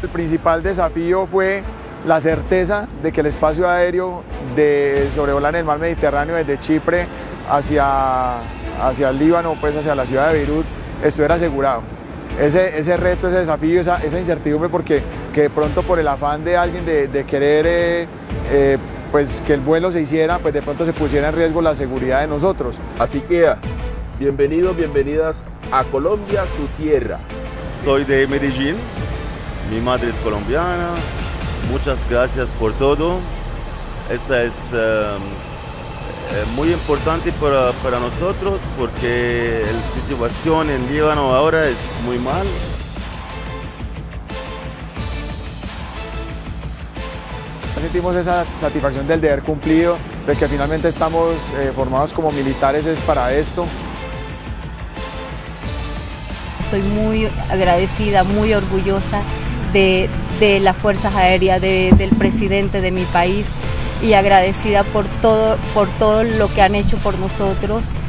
El principal desafío fue la certeza de que el espacio aéreo de sobrevolar en el mar Mediterráneo desde Chipre hacia el Líbano, pues hacia la ciudad de Beirut, estuviera asegurado. Ese reto, ese desafío, esa incertidumbre, porque que de pronto por el afán de alguien de querer pues que el vuelo se hiciera, pues de pronto se pusiera en riesgo la seguridad de nosotros. Así que bienvenidos, bienvenidas a Colombia, su tierra. Soy de Medellín, mi madre es colombiana, muchas gracias por todo. Esta es muy importante para nosotros porque la situación en Líbano ahora es muy mal. Sentimos esa satisfacción del deber cumplido, de que finalmente estamos formados como militares es para esto. Estoy muy agradecida, muy orgullosa de las Fuerzas Aéreas, del presidente de mi país, y agradecida por todo lo que han hecho por nosotros.